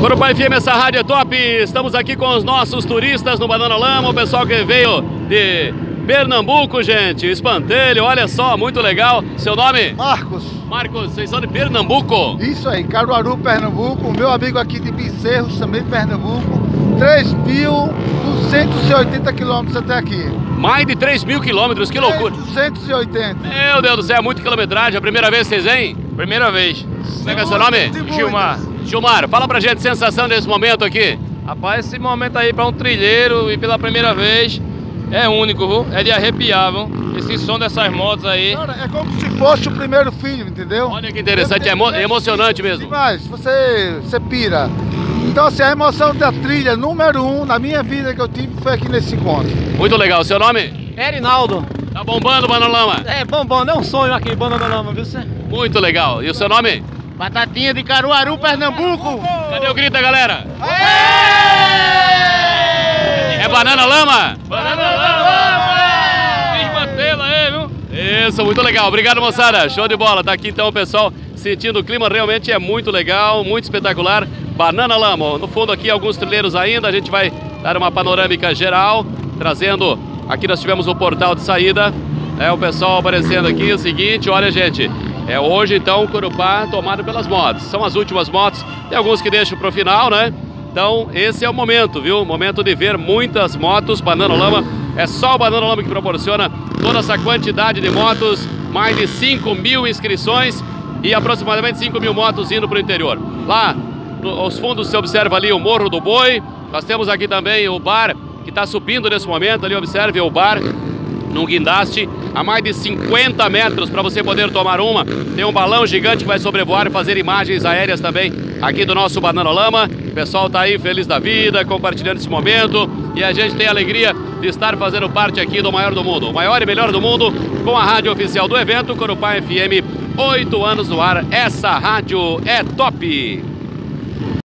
Corupá FM, essa rádio é top. Estamos aqui com os nossos turistas no Banana Lama, o pessoal que veio de Pernambuco, gente. Espantelho, olha só, muito legal. Seu nome? Marcos. Marcos, vocês são de Pernambuco? Isso aí, Caruaru, Pernambuco. O meu amigo aqui de Bezerros, também Pernambuco. 3.280 quilômetros até aqui. Mais de 3.000 quilômetros, que loucura. 280. Meu Deus do céu, muita quilometragem. A primeira vez que vocês vêm? Primeira vez. Como é que é seu nome? Gilmar. Gilmar, fala pra gente a sensação desse momento aqui. Rapaz, esse momento aí pra um trilheiro e pela primeira vez é único, viu? É de arrepiar, viu? Esse som dessas motos aí. Cara, é como se fosse o primeiro filho, entendeu? Olha que interessante, é emocionante mesmo. Demais, você pira. Então, assim, a emoção da trilha número 1 na minha vida que eu tive foi aqui nesse encontro. Muito legal, seu nome? Erinaldo. Tá bombando o Banana Lama? É bombando, é um sonho aqui, Banana Lama, viu? Muito legal. E o seu nome? Batatinha de Caruaru, Pernambuco. Cadê o grito da galera? É Banana Lama? Banana Lama! Desmantela aí, viu? Isso, muito legal. Obrigado, moçada. Show de bola. Tá aqui então o pessoal sentindo o clima. Realmente é muito legal, muito espetacular. Banana Lama. No fundo aqui alguns trilheiros ainda. A gente vai dar uma panorâmica geral, trazendo... Aqui nós tivemos o portal de saída. O pessoal aparecendo aqui. O seguinte, olha, gente. Hoje então o Corupá tomado pelas motos. São as últimas motos. Tem alguns que deixam pro final, né? Então esse é o momento, viu? Momento de ver muitas motos. Banana Lama. É só o Banana Lama que proporciona toda essa quantidade de motos. Mais de 5.000 inscrições e aproximadamente 5.000 motos indo para o interior. Lá, aos fundos, você observa ali o Morro do Boi. Nós temos aqui também o bar que está subindo nesse momento. Ali, observe o bar num guindaste a mais de 50 metros para você poder tomar uma. Tem um balão gigante que vai sobrevoar e fazer imagens aéreas também aqui do nosso Banana Lama. O pessoal tá aí feliz da vida, compartilhando esse momento. E a gente tem a alegria de estar fazendo parte aqui do maior do mundo. O maior e melhor do mundo, com a rádio oficial do evento, Corupá FM, 8 anos no ar. Essa rádio é top!